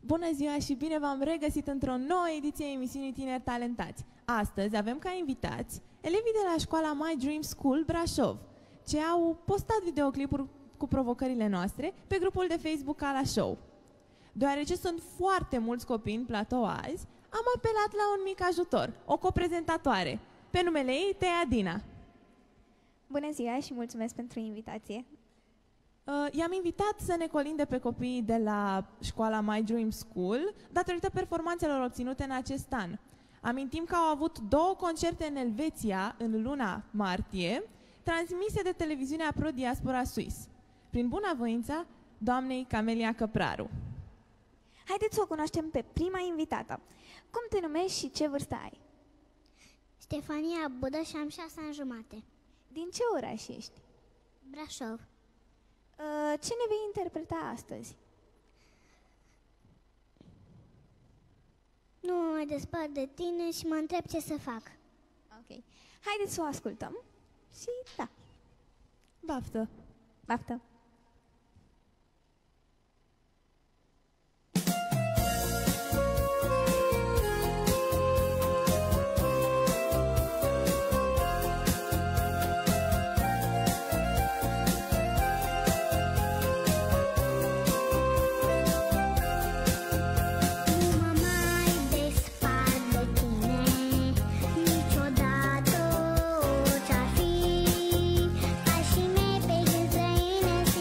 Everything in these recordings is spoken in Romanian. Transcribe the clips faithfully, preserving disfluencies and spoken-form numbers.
Bună ziua și bine v-am regăsit într-o nouă ediție a emisiunii Tineri Talentați. Astăzi avem ca invitați elevii de la școala My Dream School Brașov, ce au postat videoclipuri cu provocările noastre pe grupul de Facebook Ala Show. Deoarece sunt foarte mulți copii în platou azi, am apelat la un mic ajutor, o coprezentatoare, pe numele ei Tea Dina. Bună ziua și mulțumesc pentru invitație. Uh, I-am invitat să ne colinde pe copiii de la școala My Dream School datorită performanțelor obținute în acest an. Amintim că au avut două concerte în Elveția în luna martie, transmise de televiziunea Pro Diaspora Suisse, prin bunăvoința doamnei Camelia Căpraru. Haideți să o cunoaștem pe prima invitată. Cum te numești și ce vârstă ai? Stefania Budă și am șase ani jumate. Din ce oraș ești? Brașov. Uh, ce ne vei interpreta astăzi? Nu mă mai despart de tine și mă întreb ce să fac. Ok. Haideți să o ascultăm și da. Baftă! Baftă! Niciodată, orice-ar fi, ai și mei pe gând străine.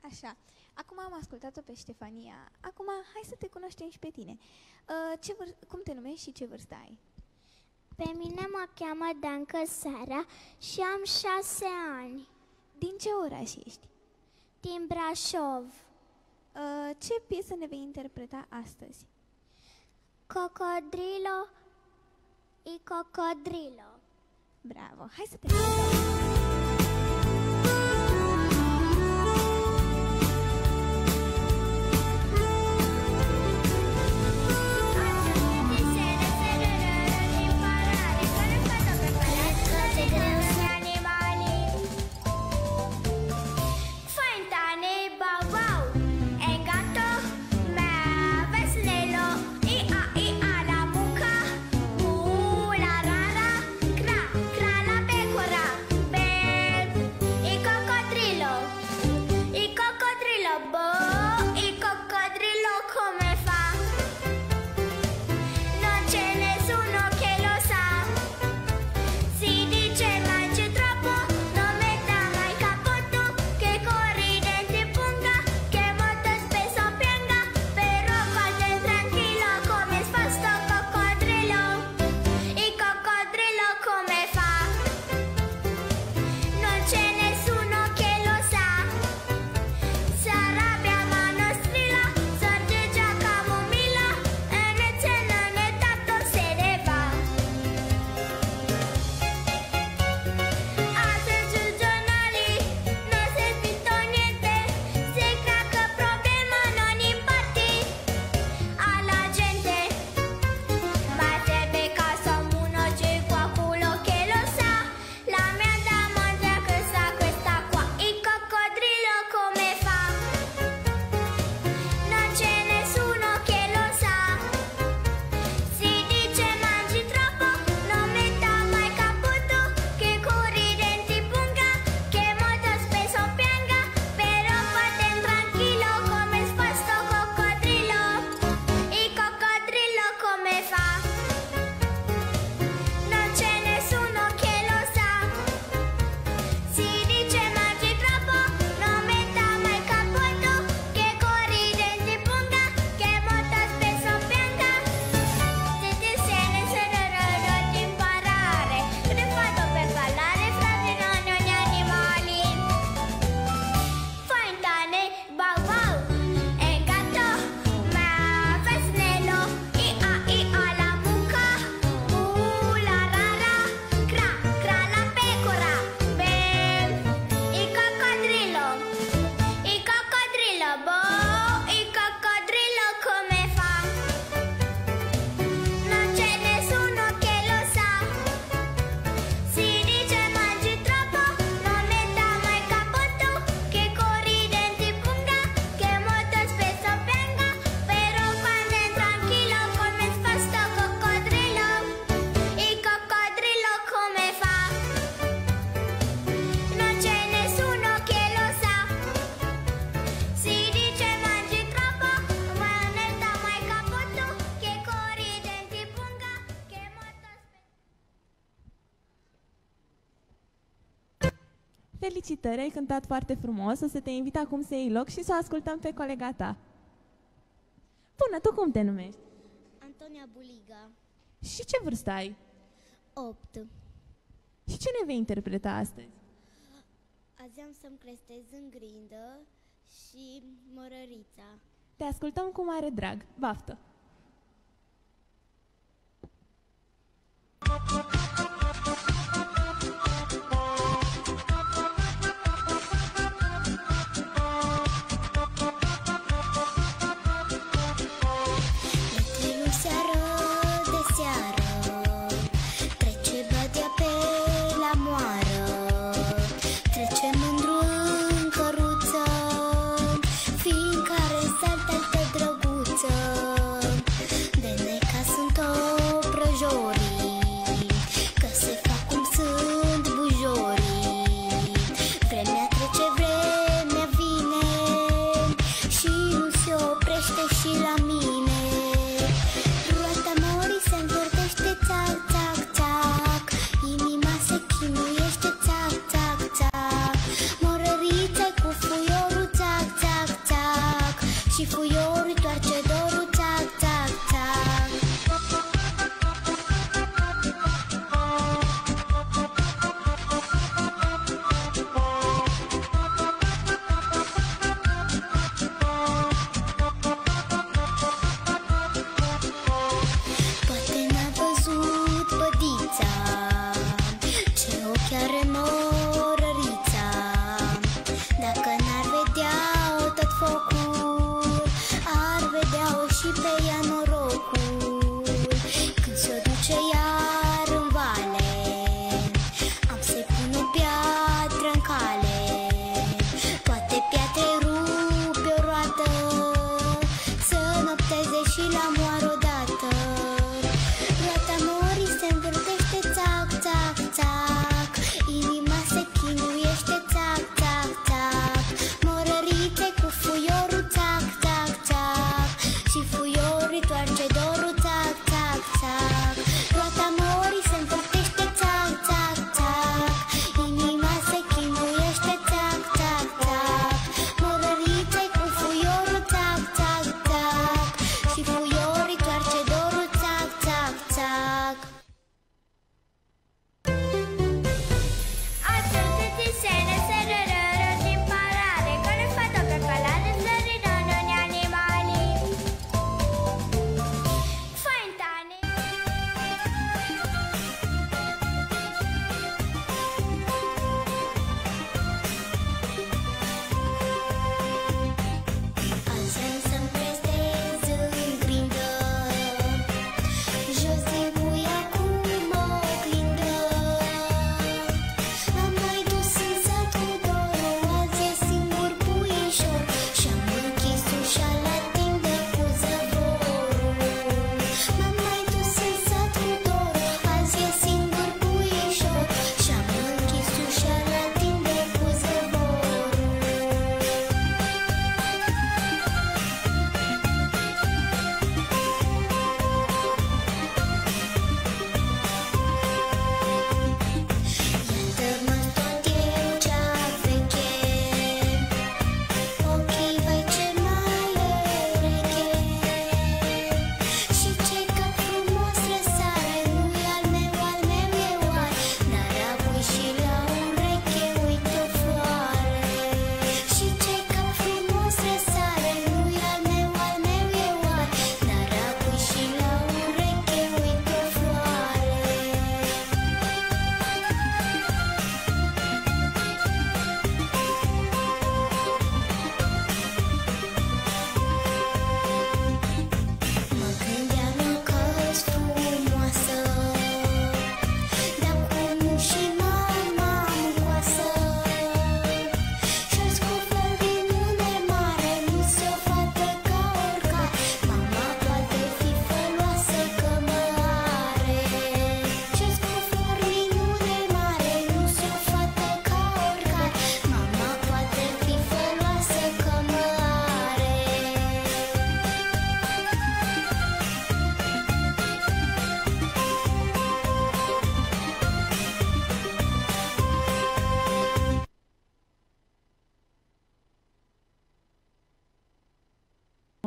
Așa, acum am ascultat-o pe Ștefania, acum hai să te cunoaștem și pe tine. Uh, ce vâr- cum te numești și ce vârstă ai? Pe mine mă cheamă Dancă Sara și am șase ani. Din ce oraș ești? Din Brașov. Uh, ce piesă ne vei interpreta astăzi? Cocodrilo y cocodrilo. Bravo, hai să te ascultăm! Felicitări, ai cântat foarte frumos. O să te invit acum să iei loc și să o ascultăm pe colega ta. Bună, tu cum te numești? Antonia Buliga. Și ce vârstă ai? opt. Și ce ne vei interpreta astăzi? Azi am să-mi crestez în grindă și Mărărița. Te ascultăm cu mare drag. Baftă! De neca sunt o prăjorii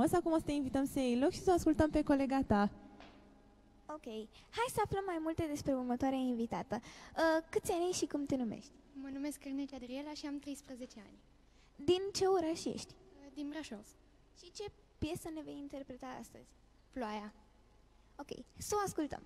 frumos. Acum o să te invităm să iei loc și să o ascultăm pe colega ta. Ok. Hai să aflăm mai multe despre următoarea invitată. Uh, câți ani ai și cum te numești? Mă numesc Cârneci Adriela și am treisprezece ani. Din ce oraș ești? Din Brașov. Și ce piesă ne vei interpreta astăzi? Ploaia. Ok, să o ascultăm.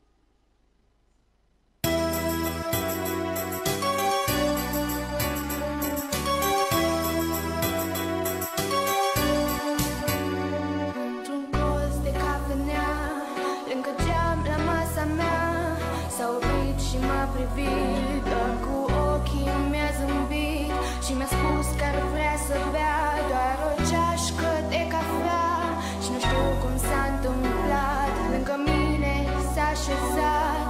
Într-un colț de cafenea, lângă geam la masa mea, s-a oprit și m-a privit, doar cu ochii mi-a zâmbit și mi-a spus că ar vrea să bea doar o ceașcă de cafea. Și nu știu cum s-a întâmplat, lângă mine s-a așezat.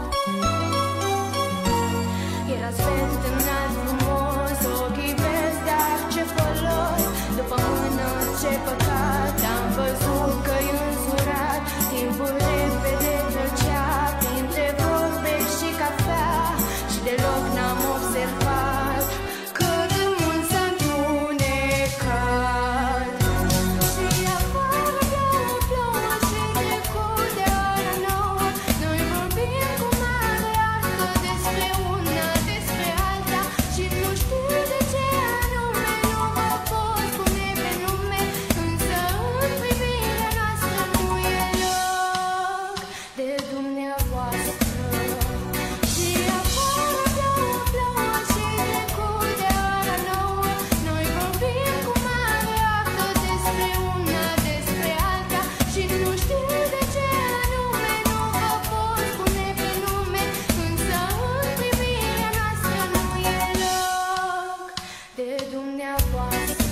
Era sfânt înalt frumos, ochii verzi, dar ce folos. După mână ce păcat, am văzut că-i însurat. Timpul repede trecea printre vorbe și cafea și deloc n-am observat cât de mult s-a întunecat. Și afară plouă, plouă și trecut de ora nouă. Noi vorbim cu mare artă despre una, despre alta și nu știu de ce anume nu mă pot spune pe nume. Însă în privirea noastră nu e loc de dumneavoastră. Și afară plouă, plouă și trecut de ora nouă. Noi vorbim cu mare artă despre una, despre alta și nu știu de ce anume nu vă pot spune pe nume. Însă în privirea noastră nu e loc de dumneavoastră.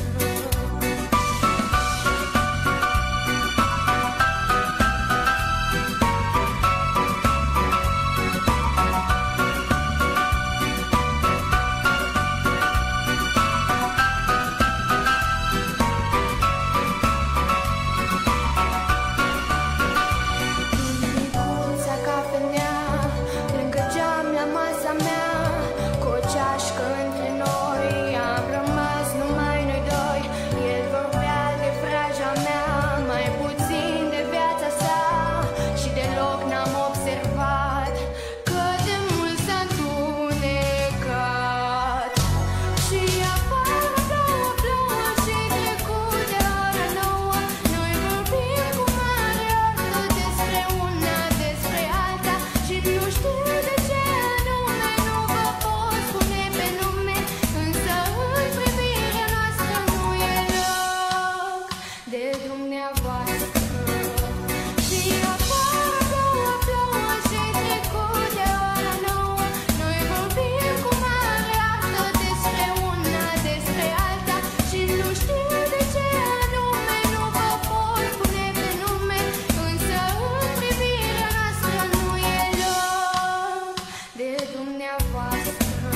Micuța cafenea, lângă geam la masa mea, cu o ceașcă între noi, am rămas numai noi doi. El vorbea de vraja mea, mai puțin de viața sa și deloc n-am observat cât de mult s-a întunecat. Și afară plouă, plouă și trecut de ora nouă. Noi vorbim cu mare artă despre una, despre alta și nu știu de ce anume nu vă pot spune pe nume. Însă în privirea noastră nu e loc de dumneavoastră. Și afară plouă, plouă și trecut de ora nouă. Noi vorbim cu mare artă despre una, despre alta și nu știu de ce anume nu vă pot spune pe nume. Însă în privirea noastră nu e loc de dumneavoastră.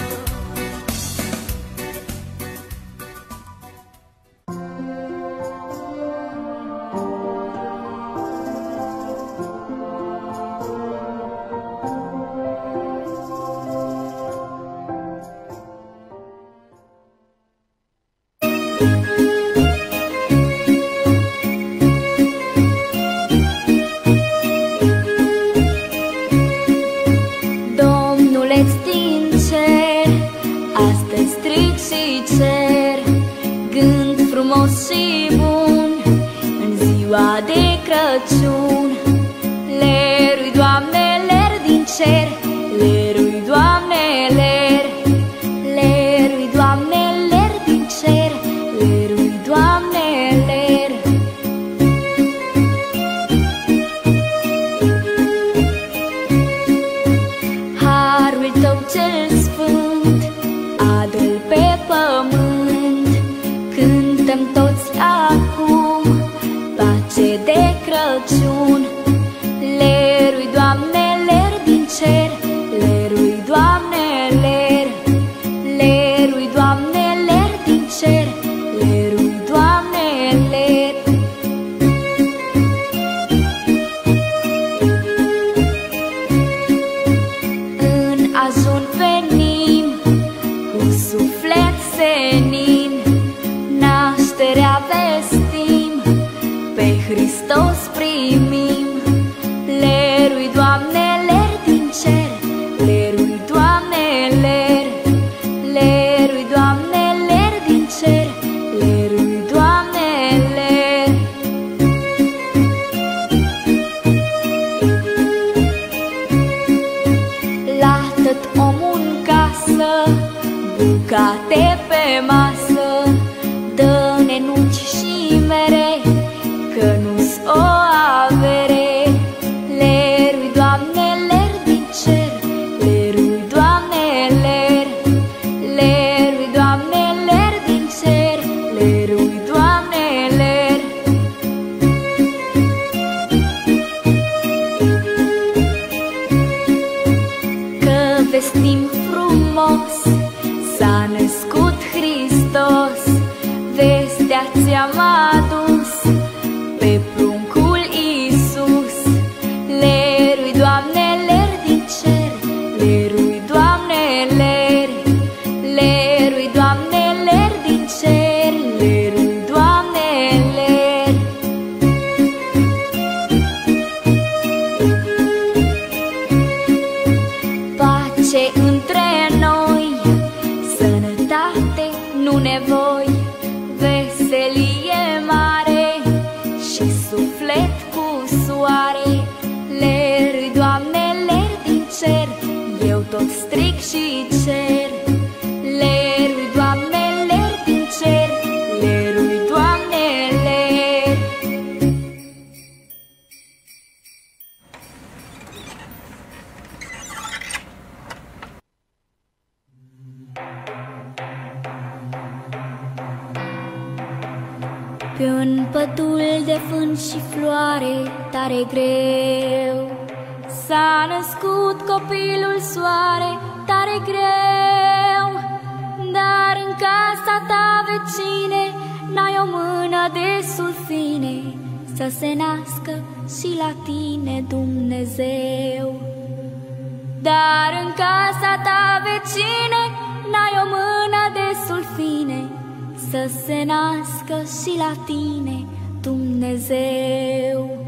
Domnul extinse, astăzi strig și cer gând frumos și bun în ziua de Crăciun. Lerui, Doamne, ler din cer, lerui, Doamne, ler. Lerui, Doamne, ler din cer, lerui, Doamne, ler. Harul Tău cel sfânt adă-l pe pământ. Cântăm toți acum pace de Crăciun. Lerui, Doamne, ler din cer, le-am adus pe pruncul Iisus. Lerui, Doamne, leri din cer, lerui, Doamne, leri, lerui, Doamne, leri din cer, lerui, Doamne, leri. Pace între noi, sănătate, nu nevoi, veselie mare și suflet cu soare. Lerui, Doamne, leri din cer, eu tot strig și cer. Lerui, Doamne, leri din cer, lerui, Doamne, leri. Pe un pădul de fân și floare tare greu s-a născut copilul soare, tare greu. Dar în casa ta, vecine, n-ai o mână de sulfine să se nască și la tine Dumnezeu. Dar în casa ta, vecine, n-ai o mână de sulfine să se nască și la tine Dumnezeu.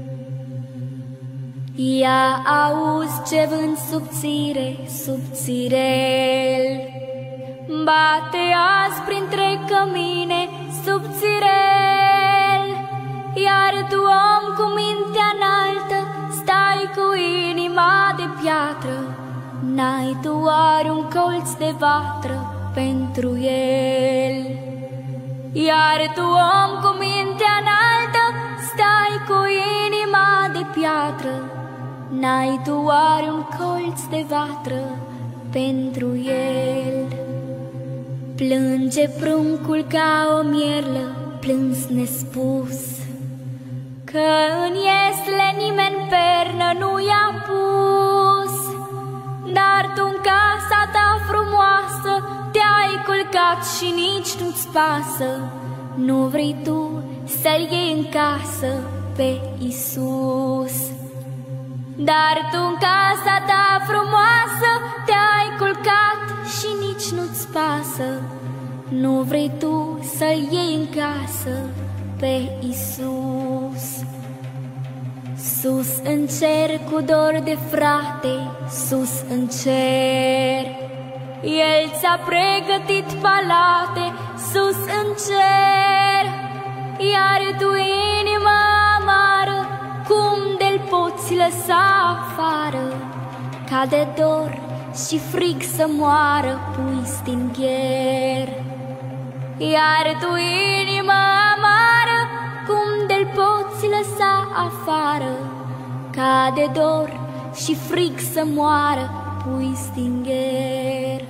Ia auzi ce vânt subțire, subțirel, bate azi printre cămine, subțirel. Iar tu, om cu mintea înaltă, stai cu inima de piatră, n-ai tu oare un colț de vatră pentru el. Iar tu, om cu mintea înaltă, stai cu inima de piatră, n-ai tu oare un colț de vatră pentru el. Plânge pruncul ca o mierlă, plâns nespus, că în iesle nimeni pernă nu i-a pus. Dar tu în casa ta frumoasă te-ai culcat și nici nu-ți pasă, nu vrei tu să-l iei în casă pe Iisus. Dar tu în casa ta frumoasă te-ai culcat și nici nu-ți pasă, nu vrei tu să-l iei în casă pe Iisus. Sus în cer cu dor de frate, sus în cer, El ți-a pregătit palate, sus în cer. Iar tu, inima amară, cum de-l poți lăsa afară? Ca de dor și frig să moară pui stingher. Iar tu, inima amară, cum de-l poți lăsa afară? Ca de dor și frig să moară pui stingher.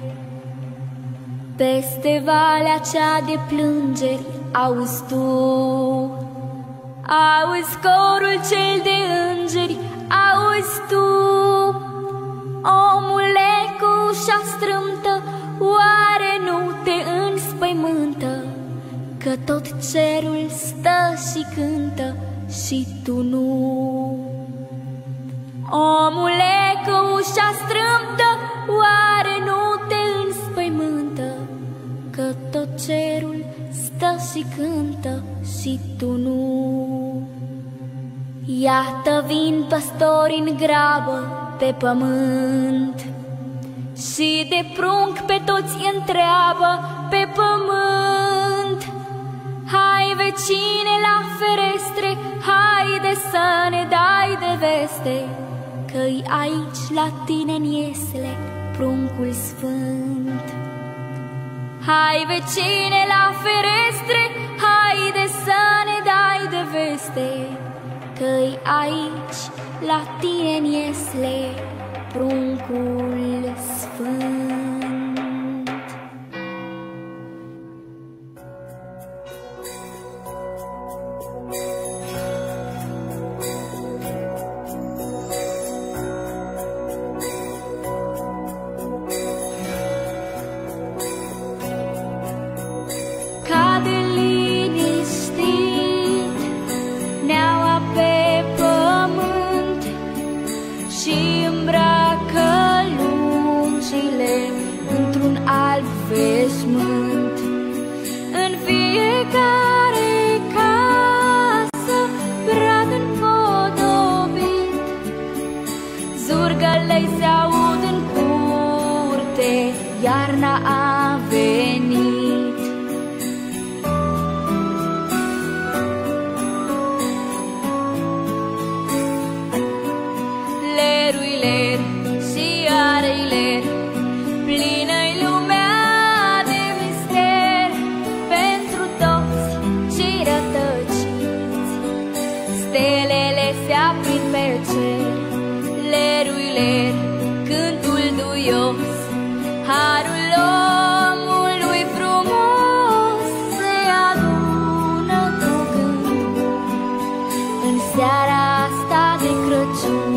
Peste valea cea de plângeri auzi tu, auzi corul cel de îngeri, auzi tu. Omule cu ușa strâmtă, oare nu te înspăimântă că tot cerul stă și cântă și tu nu? Omule cu ușa strâmtă, oare nu te înspăimântă că tot cerul stă și cântă și tu nu? Iată vin păstori în grabă pe pământ și de prunc pe toți întreabă pe pământ. Hai, vecine, la ferestre, haide să ne dai de veste că-i aici la tine în iesle pruncul sfânt. Hai, vecine, la ferestre, haide să ne dai de veste că-i aici la tine în iesle pruncul sfânt. Ca de liniște Stelele se aud în curte, iarna a venit. Lerui ler și iară-i ler, plină-i lumea de mister pentru toți cei rătăciți. Stelele se aprind pe cer, lerui ler, cântul duios, harul omului frumos se adună cu gând în seara asta de Crăciun.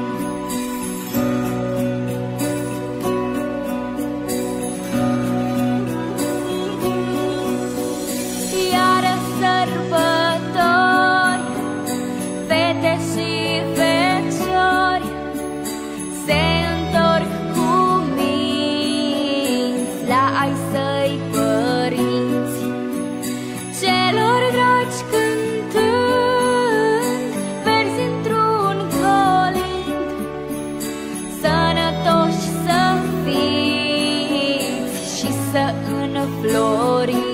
Iară sărbători, fete și feciori se întorc cu minți la ai săi părinți. Celor dragi cântând verzi într-un colind, sănătoși să fiți și să înfloriți.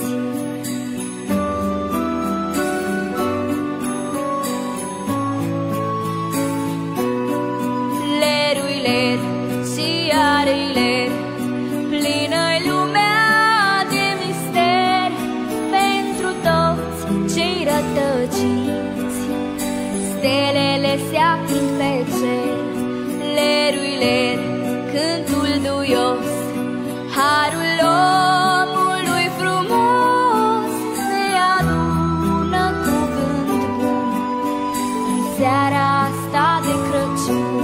Lerui ler și iară-i ler, plină-i lumea de mister pentru toți cei rătăciți. Stelele se aprind pe cer, lerui ler, cântul duios, harul omului frumos se adună cu gând bun în seara asta de Crăciun.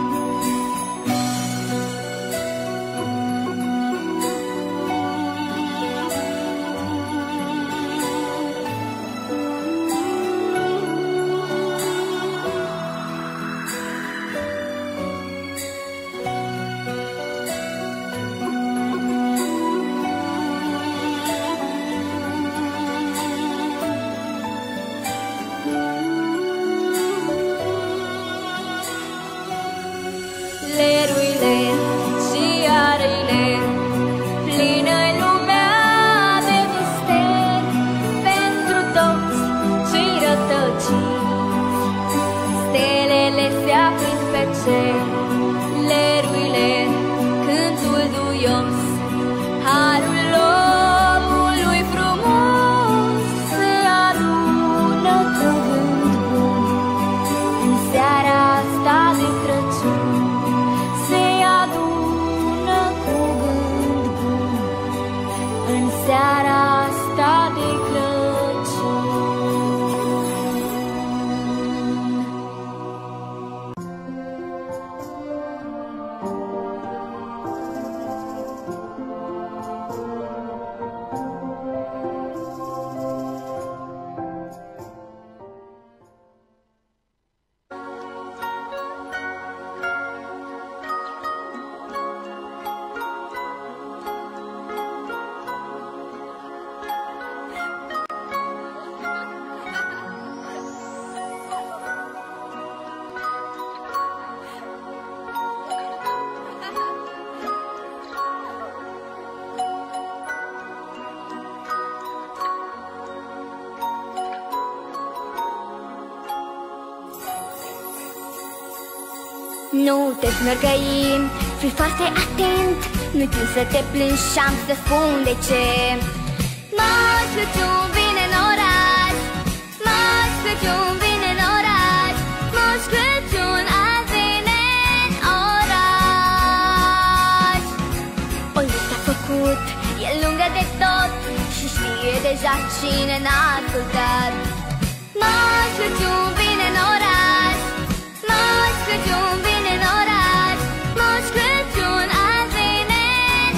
Lerui ler și iară-i ler, plină-i lumea de mister pentru toți cei rătăciți. Stelele se aprind pe cer, lerui ler, cântul duios, harul omului frumos se adună cu gând bun în seara asta de Crăciun. Se adună cu gând bun în seara asta de Crăciun. Nu te smărgăi, fii foarte atent, nu timp să te plângi și-am să spun de ce. Moș Crăciun vine în oraș, Moș Crăciun vine în oraș, Moș Crăciun azi vine în oraș. O listă a făcut, e lungă de tot și știe deja cine n-a ascultat. Moș Crăciun vine în oraș, Moș Crăciun vine în oraș, Moș Crăciun azi vine în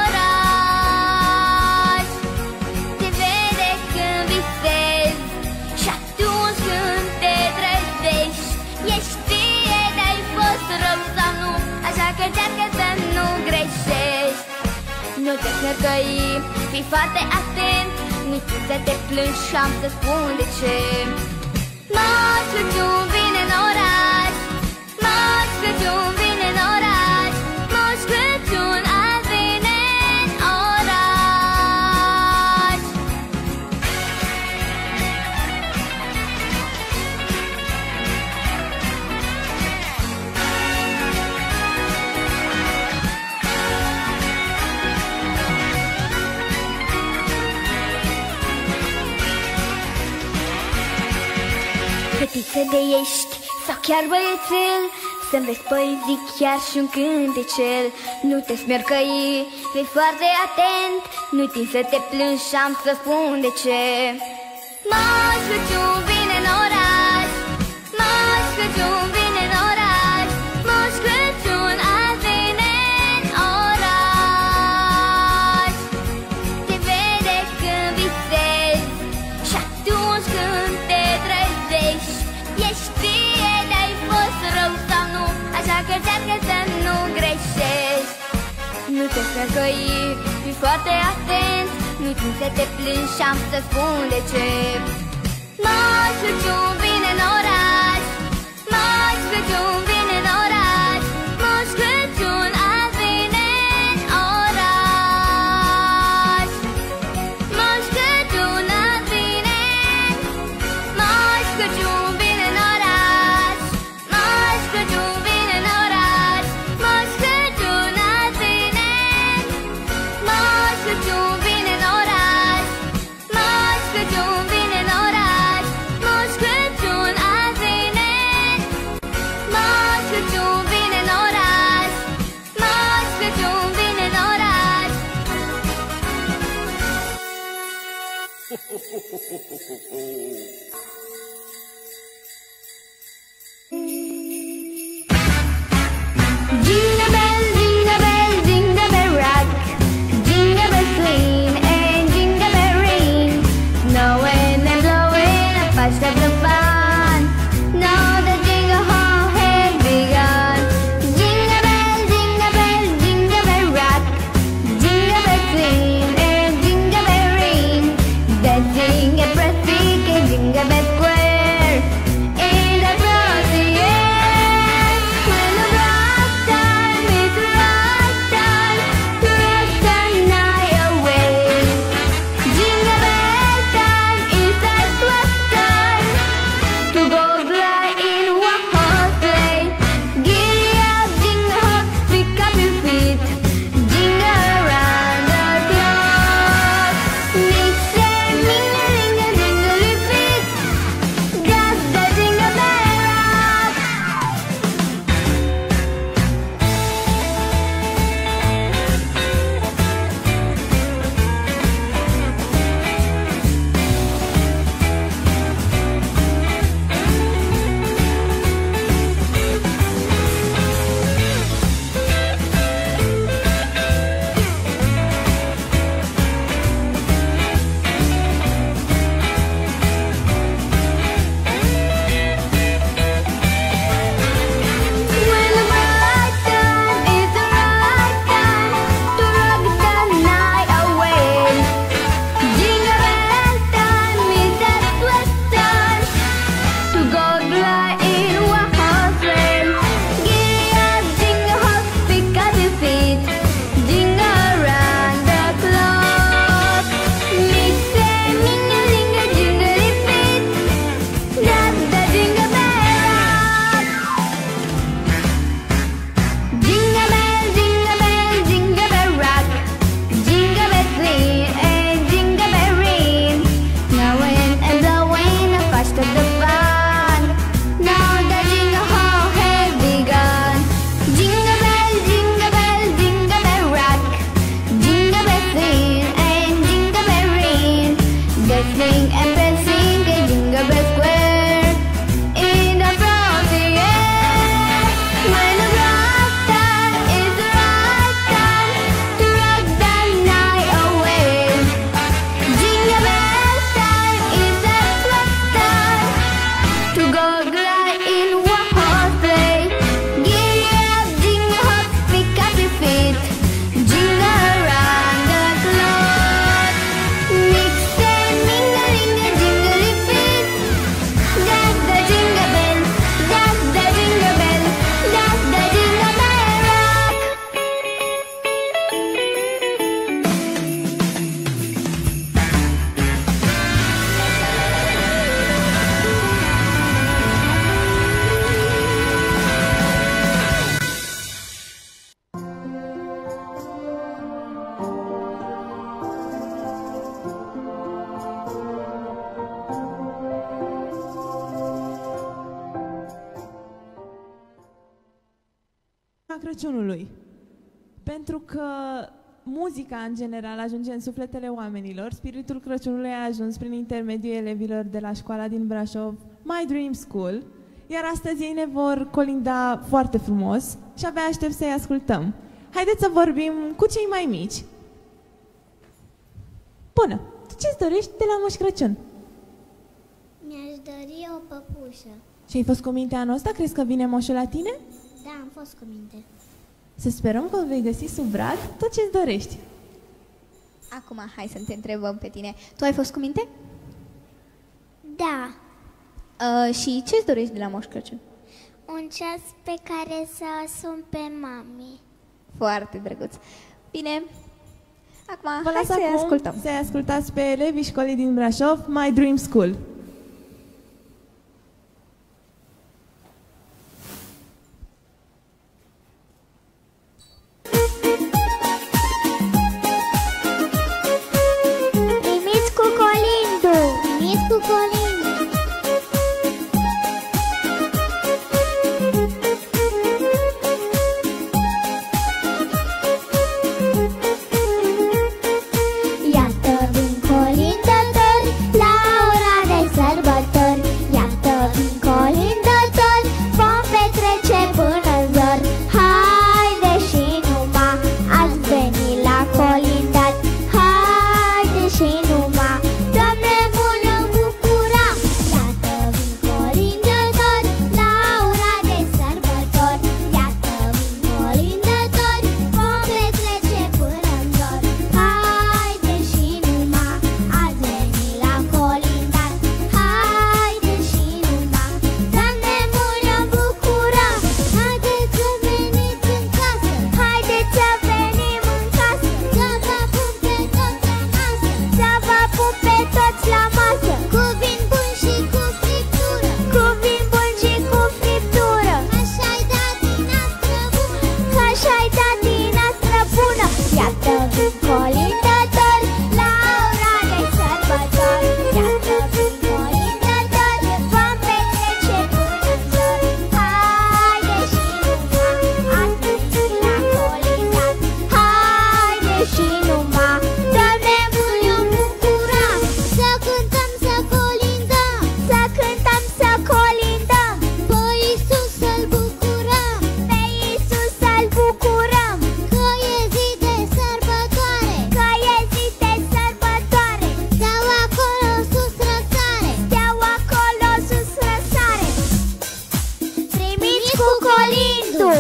oraș. Te vede când visezi și atunci când te trezești, e știe de-ai fost rău sau nu, așa că încearcă să nu greșești. Nu te smărgăi, fii foarte atent, nu știi să te plângi și-am să spun de ce. Moș Crăciun vine în oraș, Moș Crăciun vine fată de ești sau chiar băiețel, să înveți poezii chiar și un cântecel. Nu te smercăi, fii foarte atent, nu tin să te plângi și am să spun de ce. Moș Crăciun vine în oraș, Moș Crăciun vine în oraș, Moș Crăciun azi vine în oraș. Te vede când visezi și atunci când te trezești, ești fie de-ai fost rău sau nu, așa că încearcă să nu greșești. Nu te smercăi, fii foarte atent, nu tin să te plângi și am să spun de ce. Moș Crăciun vine în oraș, Moș Crăciun vine în oraș, Moș Crăciun azi vine în oraș. Moș Crăciun azi vine, Moș Crăciun vine în oraș, Moș Crăciun vine în oraș, Moș Crăciun azi vine, Moș Crăciun vine în oraș, Moș Crăciun vine în oraș, Moș Crăciun azi vine, Moș Crăciun vine în oraș, Moș Crăciun vine în oraș. Jingle bell, jingle bell, jingle bell rock, jingle bell swing and jingle bell ring, snowing and blowing up fast of the fun. Now the jingle hall has begun. Jingle bell, jingle bell, jingle bell rock, jingle bell swing and jingle bell ring, dancing and breathtaking jingle Crăciunului. Pentru că muzica, în general, ajunge în sufletele oamenilor, spiritul Crăciunului a ajuns prin intermediul elevilor de la școala din Brașov, My Dream School, iar astăzi ei ne vor colinda foarte frumos și abia aștept să-i ascultăm. Haideți să vorbim cu cei mai mici. Bună! Tu ce-ți dorești de la Moș Crăciun? Mi-aș dori o păpușă. Și ai fost cu minte anul ăsta? Crezi că vine moșul la tine? Da, am fost cu minte. Să sperăm că o vei găsi sub brad tot ce-ți dorești. Acum, hai să te întrebăm pe tine. Tu ai fost cu minte? Da, Uh, și ce-ți dorești de la Moș Crăciun? un ceas pe care să sun pe mami. Foarte drăguț. Bine, acum Vă hai las să-i acum ascultăm. să-i ascultați pe elevii școlii din Brașov, My Dream School. Primiți cu colindu! Primiți cu colindu! Iată vin colindători la ora de sărbători. Iată vin colindători, vom petrece până în zor. Haide și numai, ați venit la colindat. Haide și numai, Doamne bun îmi bucura. Iată vin colindători la ora de sărbători. Iată vin colindători, vom petrece până în zor. Haide și numai, ați venit la colindat. Haide și numai, Doamne bun îmi bucura. Haideți să veniți în casă, haideți să venim în casă, să vă pun pe toți la masă, să vă pun pe toți la masă, cu vin bun și cu friptură, cu vin bun și cu friptură. Așa-i datina-stră bună, așa-i datina-stră bună. Iată vin colindători la ora de sărbători. Iată vin colindători, vom petrece până în zor. Haide și numai, ați venit la colindat. Haide și numai, Doamne bun îmi bucura. Să cântăm, să colindăm, să cântăm, să colindăm. Pe Iisus să-L bucurăm, pe Iisus să-L bucurăm. Că e zi de sărbătoare, că e zi de sărbătoare. Steaua acolo sus răsare, steaua acolo sus răsare. Primiți cu colindu!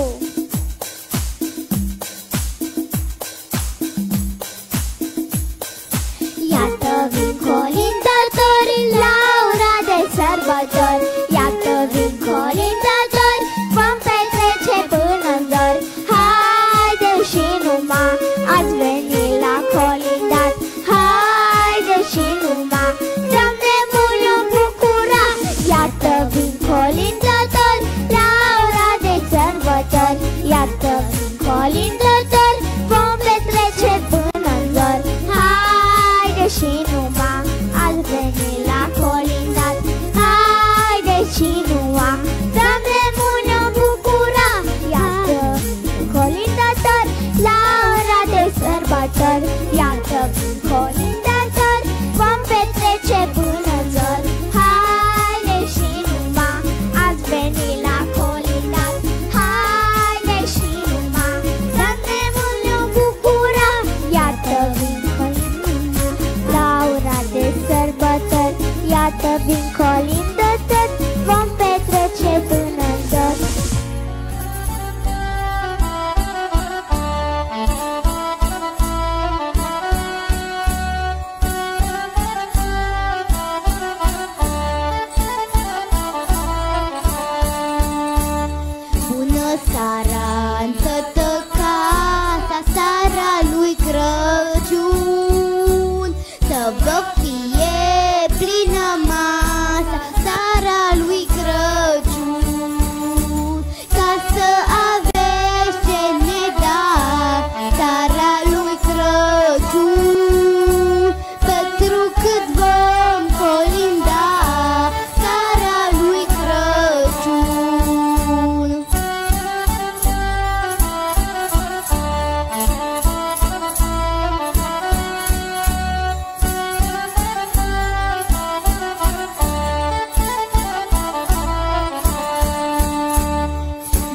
Iată vin colindători la ora de sărbători. Iată vin colindători, vom petrece până în zor. Haide și numai, ați venit la colindat. Haide și numai, Doamne bun îmi bucura. Iată vin colindători la ora de sărbători. Iată vin colindători, vom petrece până în zor. Haide și numai, ați venit la colindat. Haide și numai, Doamne bun îmi bucura. Iată vin colindători la ora de sărbători. Iată vin colindători, vom petrece până în zor. Haide și numai, ați venit la colindat. Haide și numai, Doamne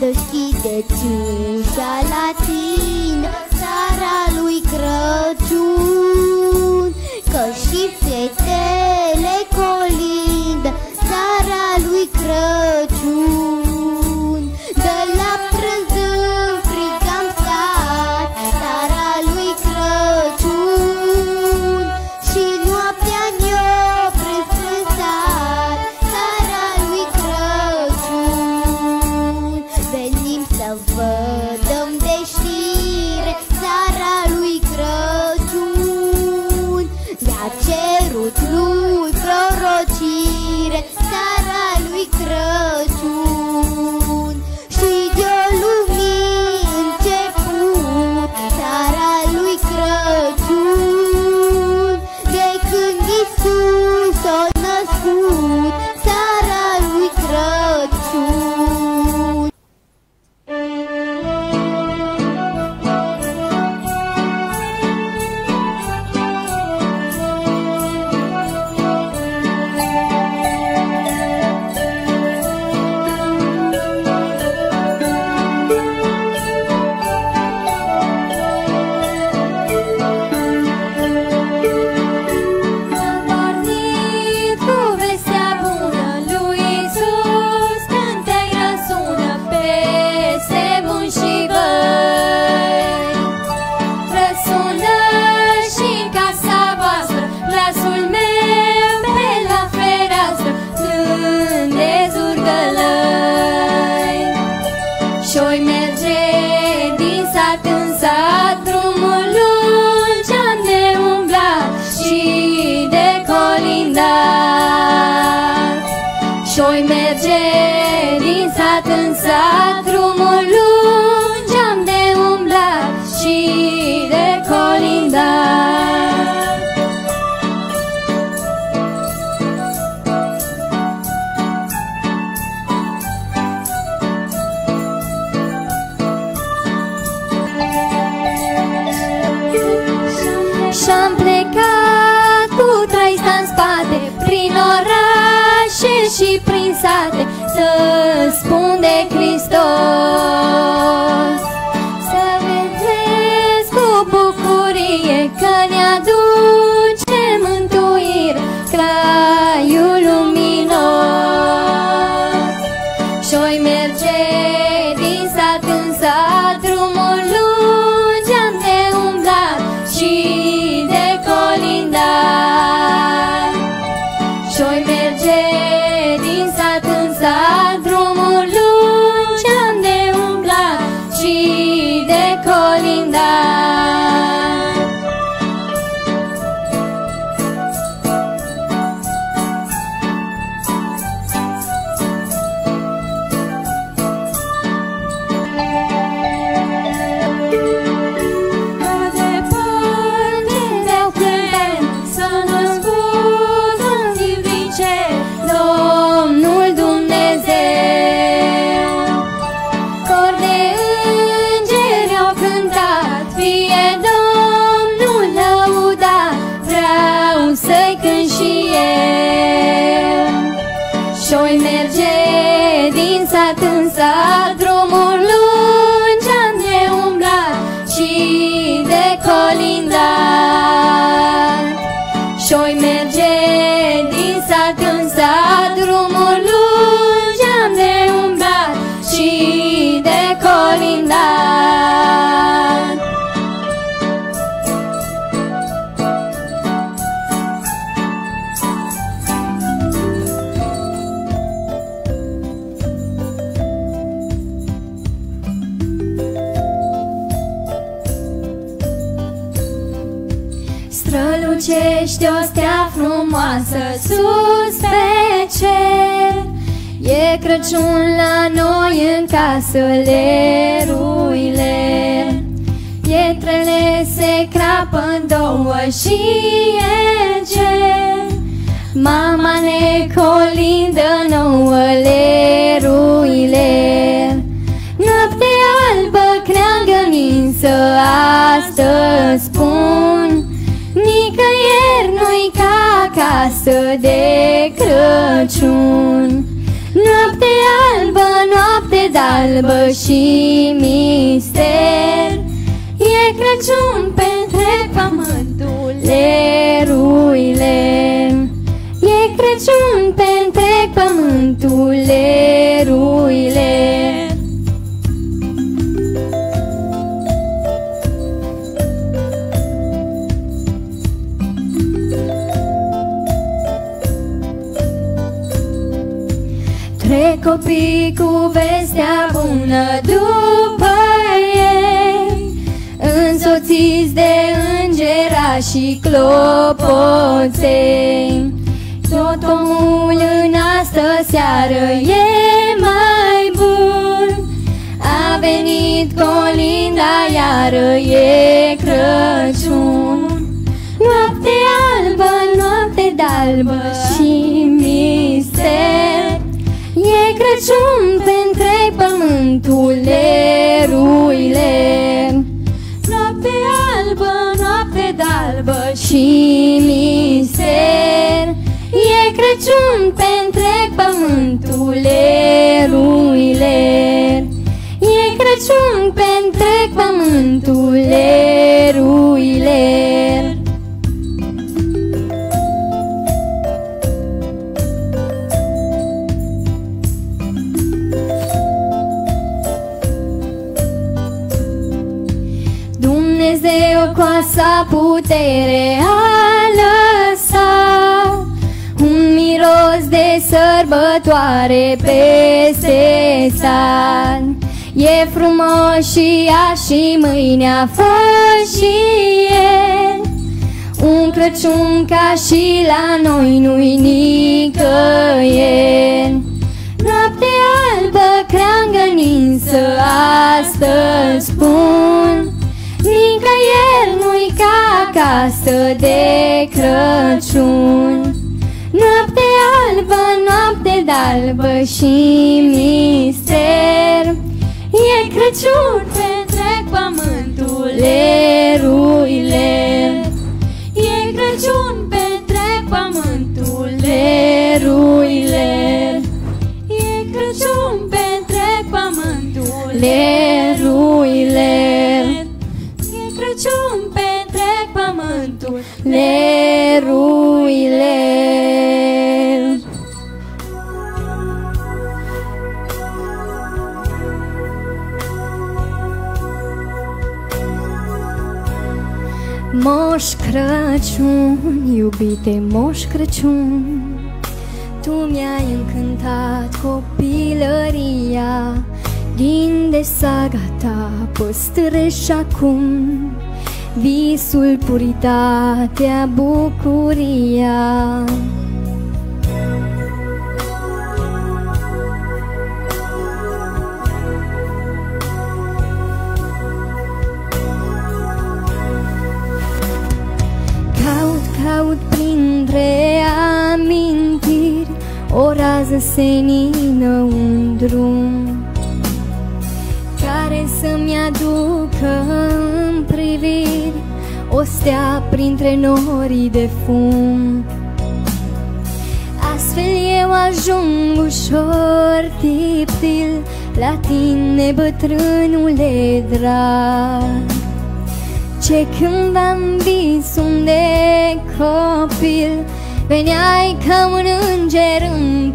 deschideți ușa la tine, seara lui Crăciun, că și fetele colindă, seara lui Crăciun. De la prânz în frig am stat, seara lui Crăciun, și noaptea ne-o prins în sat, seara lui Crăciun. Venim să vă dăm de știre, seara lui Crăciun, ne-a cerut lui prorocire, seara lui Crăciun. Și de-o lumii început, seara lui Crăciun, de când Iisus s-a născut, seara lui Crăciun. Pornit cu vestea bună lui Iisus, cântec răsună peste munți și văi. Răsună și în casa voastră glasul meu pe la fereastră, când de zurgălăi. Și-oi merge din sat în sat, drumul lungi am de umblat și de colindat. Și-oi merge din sat în sat, drumul lungi am de umblat și de colindat. Și-am plecat cu traista în spate, prin orașe și prin sate, să spun de Hristos. Să vedeți cu bucurie că ne aduce mântuire Craiul luminos. Și-oi merge din sat în sat, drumul lungi am de umblat și de colindat. Și-oi merge din sat în sat, drumul lungi am de umblat și de colindat. Departe de-au cânteni, s-a născut în divnice Domnul Dumnezeu. Cor de îngeri au cântat, fie Domnul lăudat, vreau să-i cânt și eu. Și-oi merge din sat în sat, drumul lungi am de umblat și de colindat. Și-oi merge din sat în sat, drumul lungi am de umblat și de colindat. Strălucește o stea frumoasă sus pe cer, e Crăciun la noi în casă, leruile. Pietrele se crapă în două și e cer, mama ne colindă nouă, leruile. Noapte albă, creangă ninsă, astăzi spun, nicăieri nu-i ca acasă de Crăciun. Noapte albă, noapte d'albă și mister. E Crăciun pe întreg pământul, leruile. E Crăciun pe întreg pământul, leruile. Trec copii cu vestea bună după ei, însoțiți de îngerași și clopoței. Tot omul în astă seară e mai bun, a venit colinda iară, e Crăciun. Noapte albă, noapte d'albă și mister. E Crăciun pe întreg pământul, leruile. Noapte albă, noapte d'albă și mister. E Crăciun pe întreg pământul, leruile. E Crăciun pe întreg pământul, leruile. Dumnezeu cu a sa putere a lăsat un miros de sărbătoare peste sat. E frumos și ea și mâinea fă și el, un Crăciun ca și la noi nu-i nicăieri. Noapte albă, creangă ninsă, astăzi spun, nicăieri nu-i ca acasă de Crăciun. Noapte albă, noapte d'albă și mister. E Crăciun pe întreg pământul, leruile. E Crăciun pe întreg pământul, leruile. E Crăciun pe întreg pământul, leruile. Crăciun pe întreg pământul, leruile. Moș Crăciun, iubite Moș Crăciun, tu mi-ai încântat copilăria, din de saga ta păstrezi acum visul, puritatea, bucuria. Caut, caut printre amintiri o rază senină, un drum care să-mi aducă în priviri o stea printre norii de fum. Astfel eu ajung ușor tiptil la tine, bătrânule drag, ce când am vis unde copil veneai ca un înger în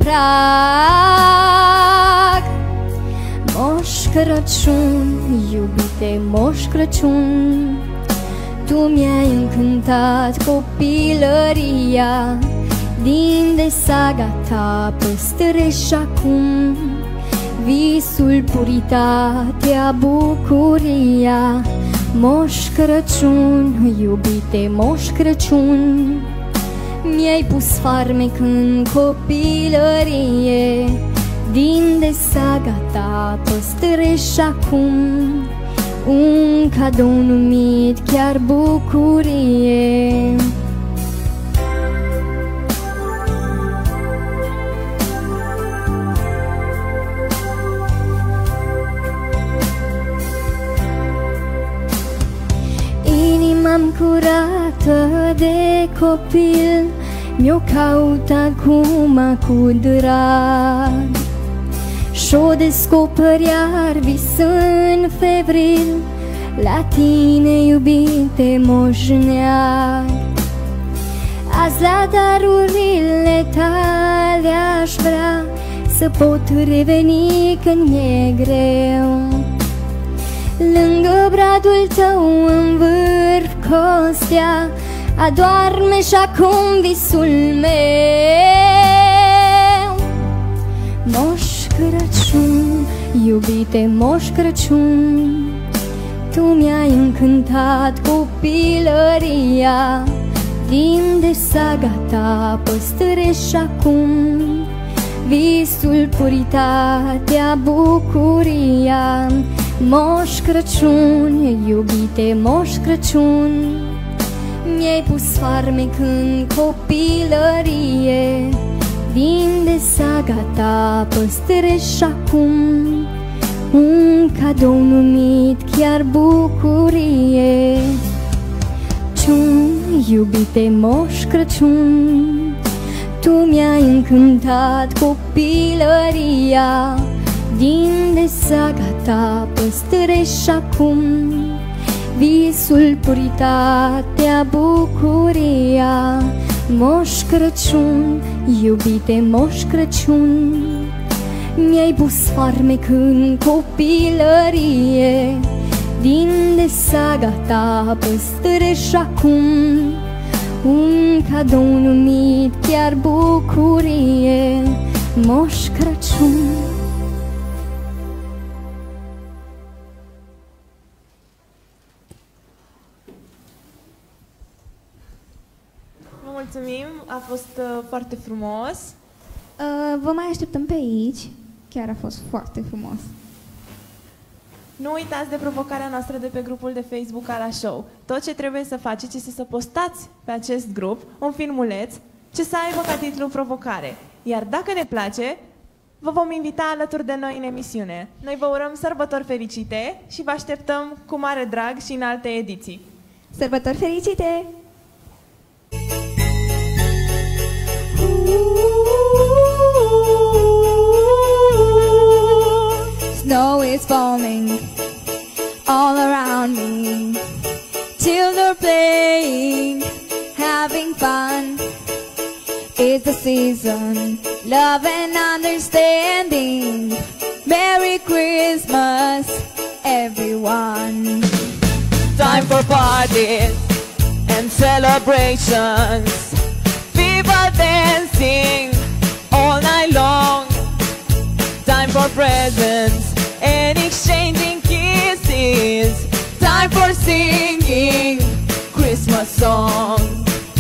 prag. Moș Crăciun, iubite Moș Crăciun, tu mi-ai încântat copilăria, din de saga ta păstrezi acum visul, puritatea, bucuria. Moș Crăciun, iubite Moș Crăciun, mi-ai pus farmec în copilărie, din de saga ta păstrezi acum un cadou numit chiar bucurie. Inima-mi curată de copil mi-o caut acum cu drag, Și-o descoper iar vis în febril, la tine, iubite moșneag. Azi la darurile tale aș vrea să pot reveni când mi-e greu. Lângă bradul tău în vârf costea, adorme și acum visul meu. Moș Crăciun, iubite Moș Crăciun, tu mi-ai încântat copilăria, din de saga ta păstrezi acum visul, puritatea, bucuria. Moș Crăciun, iubite Moș Crăciun, mi-ai pus farmec în copilărie, din de saga ta păstrezi acum un cadou numit chiar bucurie. Ciun, iubite Moș Crăciun, tu mi-ai încântat copilăria, din de saga ta păstrezi acum visul, puritatea, bucuria. Moș Crăciun, iubite Moș Crăciun, mi-ai pus farmec în copilărie, din de saga ta păstrezi acum un cadou numit chiar bucurie. Moș Crăciun. Vă mulțumim, a fost uh, foarte frumos. Uh, vă mai așteptăm pe aici. Chiar a fost foarte frumos. Nu uitați de provocarea noastră de pe grupul de Facebook Ala Show. Tot ce trebuie să faceți este să postați pe acest grup un filmuleț ce să aibă ca titlu provocare. Iar dacă ne place, vă vom invita alături de noi în emisiune. Noi vă urăm sărbători fericite și vă așteptăm cu mare drag și în alte ediții. Sărbători fericite! Snow is falling all around me. Children are playing, having fun. It's the season, love and understanding. Merry Christmas, everyone. Time for parties and celebrations. People dancing all night long. Time for presents and exchanging kisses. Time for singing Christmas songs.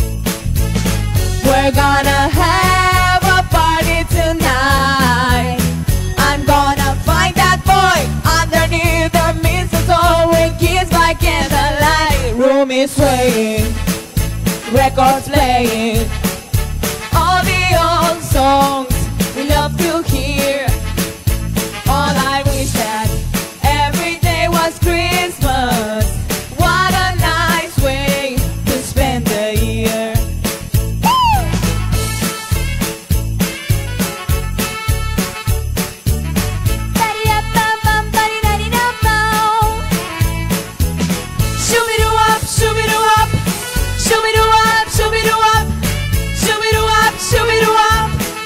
We're gonna have a party tonight. I'm gonna find that boy underneath the mistletoe with kiss by candlelight. Room is swaying, records playing, all the old songs we love to hear. All I wish that every day was Christmas. What a nice way to spend the year. Woo! Shoo-be-doo-up, shoo-be-doo-up, shoo-be-doo-up, shoo-be-doo-up, shoo-be-doo-up, shoo-be-doo-up.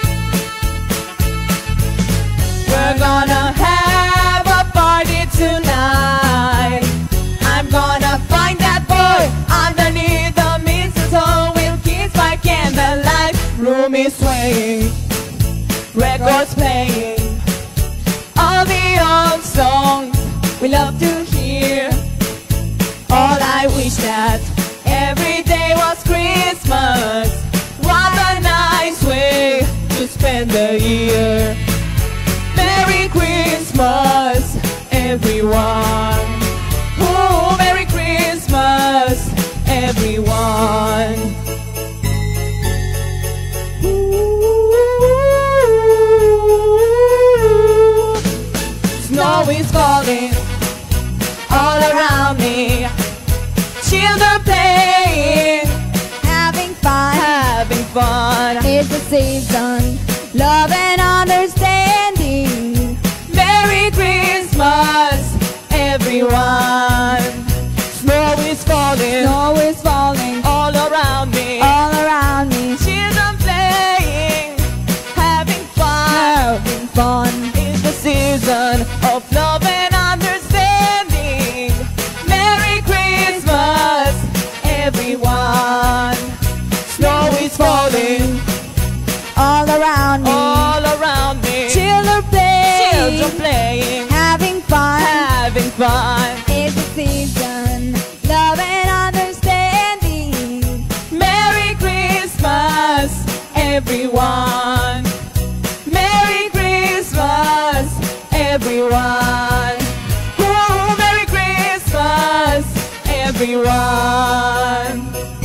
We're gonna have a party tonight. I'm gonna find that boy underneath the mistletoe. We'll kiss by candlelight. Room is swaying, records playing, all the old songs we love to hear. All I wish that every day was Christmas. What a nice way to spend the year. Merry Christmas, everyone. Oh, Merry Christmas, everyone. Ooh. Snow is falling all around me. Children playing, Having fun, having fun. it's the season, love and understanding. having fun. It's the season, love and understanding. Merry Christmas, everyone. Merry Christmas, everyone. Oh, Merry Christmas, everyone.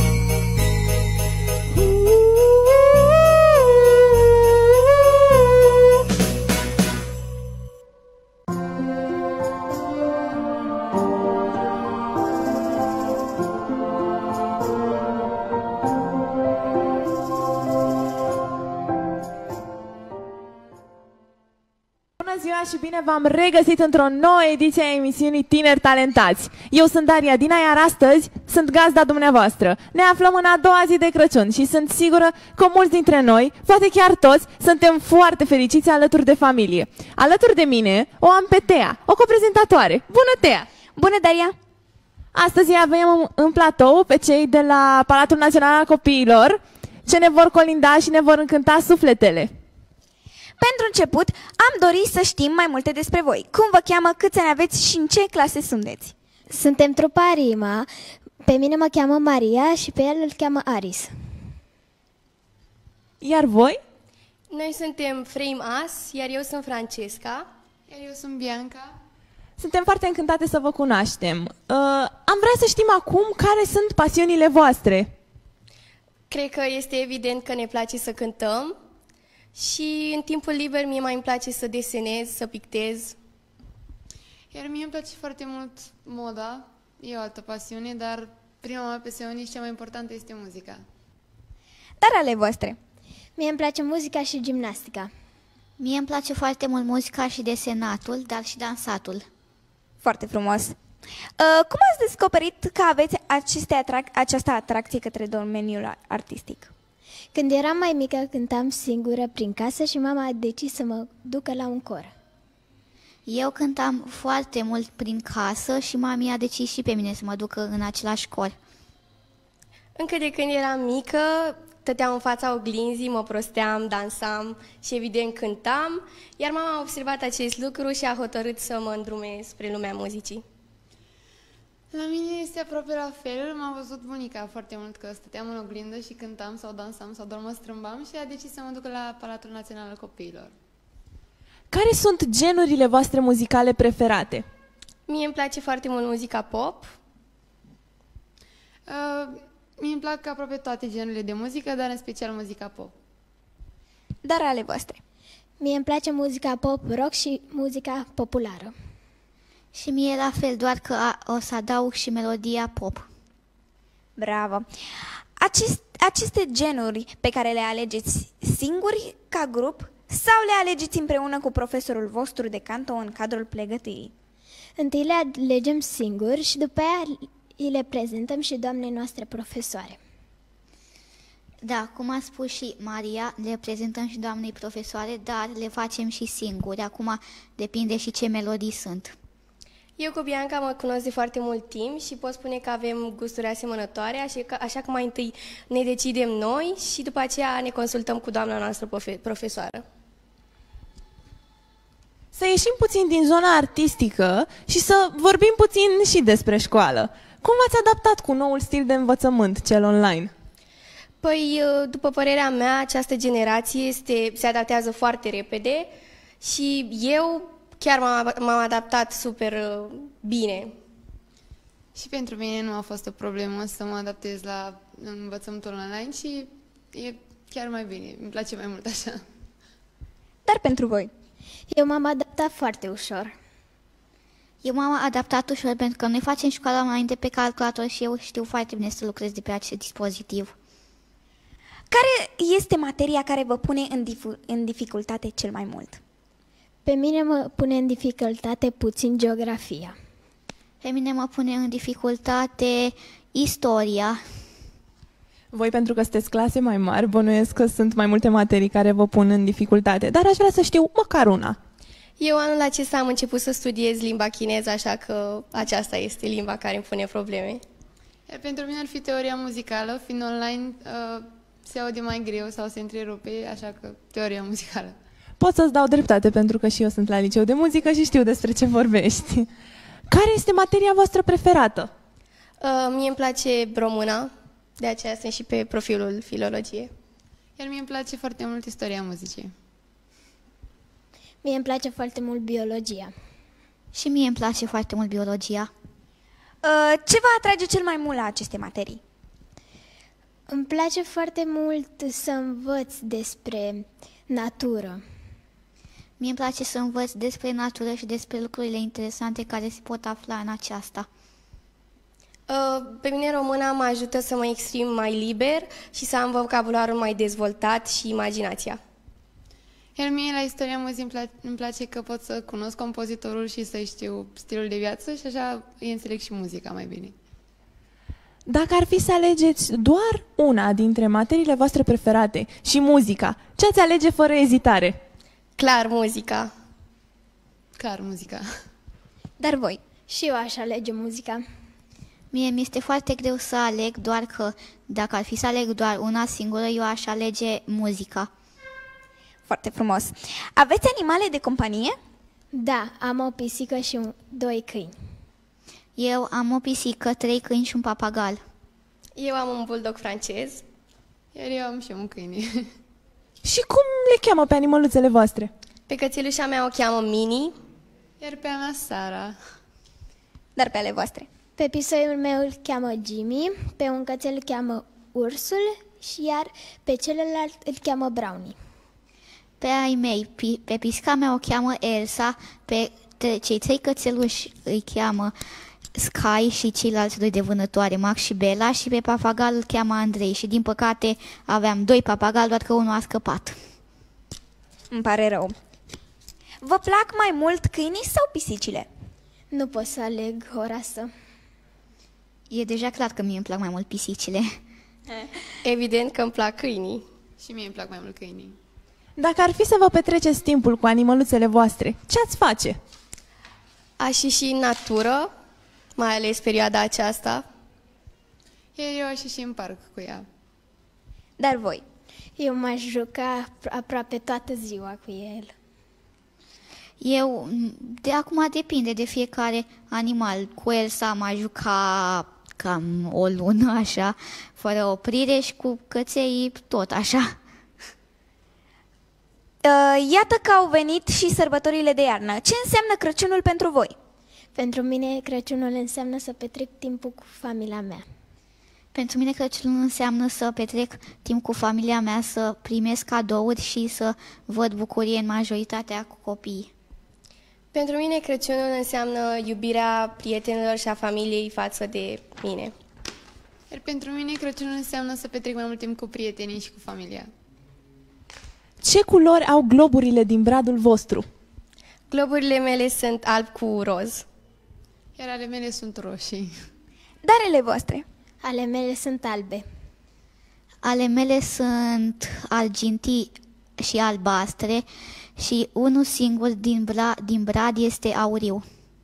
Bună ziua și bine v-am regăsit într-o nouă ediție a emisiunii Tineri Talentați. Eu sunt Daria Dina, iar astăzi sunt gazda dumneavoastră. Ne aflăm în a doua zi de Crăciun și sunt sigură că mulți dintre noi, poate chiar toți, suntem foarte fericiți alături de familie. Alături de mine o am pe Tea, o coprezentatoare. Bună, Tea! Bună, Daria! Astăzi avem în platou pe cei de la Palatul Național al Copiilor, ce ne vor colinda și ne vor încânta sufletele. Pentru început, am dorit să știm mai multe despre voi. Cum vă cheamă, câți ani aveți și în ce clase sunteți? Suntem trupa Rima, pe mine mă cheamă Maria și pe el îl cheamă Aris. Iar voi? Noi suntem Frame As, iar eu sunt Francesca. Iar eu sunt Bianca. Suntem foarte încântate să vă cunoaștem. Uh, am vrea să știm acum care sunt pasiunile voastre. Cred că este evident că ne place să cântăm și în timpul liber mie mai îmi place să desenez, să pictez. Iar mie îmi place foarte mult moda, e o altă pasiune, dar prima mea pasiune și cea mai importantă este muzica. Dar ale voastre? Mie îmi place muzica și gimnastica. Mie îmi place foarte mult muzica și desenatul, dar și dansatul. Foarte frumos! Uh, cum ați descoperit că aveți aceste atrac- această atracție către domeniul artistic? Când eram mai mică, cântam singură prin casă și mama a decis să mă ducă la un cor. Eu cântam foarte mult prin casă și mami a decis și pe mine să mă ducă în același cor. Încă de când eram mică, stăteam în fața oglinzii, mă prosteam, dansam și evident cântam, iar mama a observat acest lucru și a hotărât să mă îndrume spre lumea muzicii. La mine este aproape la fel, m-a văzut bunica foarte mult că stăteam în oglindă și cântam sau dansam sau doar mă strâmbam și a decis să mă ducă la Palatul Național al Copiilor. Care sunt genurile voastre muzicale preferate? Mie îmi place foarte mult muzica pop. Uh, mie îmi plac aproape toate genurile de muzică, dar în special muzica pop. Dar ale voastre? Mie îmi place muzica pop, rock și muzica populară. Și mie la fel, doar că a, o să adaug și melodia pop. Bravo! Acest, aceste genuri pe care le alegeți singuri, ca grup, sau le alegeți împreună cu profesorul vostru de canto în cadrul pregătirii? Întâi le alegem singuri și după aia îi le prezentăm și doamnei noastre profesoare. Da, cum a spus și Maria, le prezentăm și doamnei profesoare, dar le facem și singuri. Acum depinde și ce melodii sunt. Eu cu Bianca mă cunosc de foarte mult timp și pot spune că avem gusturi asemănătoare, așa că, așa că mai întâi ne decidem noi și după aceea ne consultăm cu doamna noastră profe- profesoară. Să ieșim puțin din zona artistică și să vorbim puțin și despre școală. Cum v-ați adaptat cu noul stil de învățământ, cel online? Păi, după părerea mea, această generație este, se adaptează foarte repede și eu chiar m-am adaptat super uh, bine. Și pentru mine nu a fost o problemă să mă adaptez la învățământul online și e chiar mai bine, îmi place mai mult așa. Dar pentru voi? Eu m-am adaptat foarte ușor. Eu m-am adaptat ușor pentru că noi facem școala înainte pe calculator și eu știu foarte bine să lucrez de pe acest dispozitiv. Care este materia care vă pune în, dif- în dificultate cel mai mult? Pe mine mă pune în dificultate puțin geografia. Pe mine mă pune în dificultate istoria. Voi, pentru că sunteți clase mai mari, bănuiesc că sunt mai multe materii care vă pun în dificultate, dar aș vrea să știu măcar una. Eu anul acesta am început să studiez limba chineză, așa că aceasta este limba care îmi pune probleme. Iar pentru mine ar fi teoria muzicală, fiind online uh, se aude mai greu sau se întrerupe, așa că teoria muzicală. Pot să-ți dau dreptate pentru că și eu sunt la liceu de muzică și știu despre ce vorbești. Care este materia voastră preferată? Uh, mie îmi place româna, de aceea sunt și pe profilul filologie. Iar mie îmi place foarte mult istoria muzicii. Mie îmi place foarte mult biologia. Și mie îmi place foarte mult biologia. Uh, ce vă atrage cel mai mult la aceste materii? Îmi place foarte mult să învăț despre natură. Mie îmi place să învăț despre natură și despre lucrurile interesante care se pot afla în aceasta. Uh, pe mine româna mă ajută să mă exprim mai liber și să am vocabularul mai dezvoltat și imaginația. Iar mie la istoria muzicii îmi, pla- îmi place că pot să cunosc compozitorul și să știu stilul de viață și așa îi înțeleg și muzica mai bine. Dacă ar fi să alegeți doar una dintre materiile voastre preferate și muzica, ce ați alege fără ezitare? Clar, muzica. Clar, muzica. Dar voi? Și eu aș alege muzica. Mie mi-este foarte greu să aleg, doar că dacă ar fi să aleg doar una singură, eu aș alege muzica. Foarte frumos. Aveți animale de companie? Da, am o pisică și un, doi câini. Eu am o pisică, trei câini și un papagal. Eu am un bulldog francez. Iar eu am și un câine. Și cum le cheamă pe animăluțele voastre? Pe cățelușa mea o cheamă Mini. Iar pe a mea Sara. Dar pe ale voastre? Pe pisoiul meu îl cheamă Jimmy, pe un cățel îl cheamă Ursul și iar pe celălalt îl cheamă Brownie. Pe ai mei, pi- pe pisca mea o cheamă Elsa, pe tre- cei trei cățeluși îi cheamă Sky și ceilalți doi de vânătoare, Max și Bella, și pe papagal îl cheamă Andrei. Și din păcate aveam doi papagali, doar că unul a scăpat. Îmi pare rău. Vă plac mai mult câinii sau pisicile? Nu pot să aleg o rasă. E deja clar că mie îmi plac mai mult pisicile. Evident că îmi plac câinii. Și mie îmi plac mai mult câinii. Dacă ar fi să vă petreceți timpul cu animăluțele voastre, ce ați face? Aș ieși în natură, mai ales perioada aceasta. Iar eu aș ieși în parc cu ea. Dar voi? Eu m-aș juca aproape toată ziua cu el. Eu, de acum depinde de fiecare animal. Cu Elsa m-a jucat cam o lună, așa, fără oprire, și cu căței tot așa. Uh, iată că au venit și sărbătorile de iarnă. Ce înseamnă Crăciunul pentru voi? Pentru mine Crăciunul înseamnă să petrec timpul cu familia mea. Pentru mine Crăciunul înseamnă să petrec timp cu familia mea, să primesc cadouri și să văd bucurie în majoritatea cu copiii. Pentru mine Crăciunul înseamnă iubirea prietenilor și a familiei față de mine. Iar pentru mine Crăciunul înseamnă să petrec mai mult timp cu prietenii și cu familia. Ce culori au globurile din bradul vostru? Globurile mele sunt alb cu roz. Iar ale mele sunt roșii. Dar ale voastre? Ale mele sunt albe. Ale mele sunt argintii și albastre și unul singur din, bra, din brad este auriu.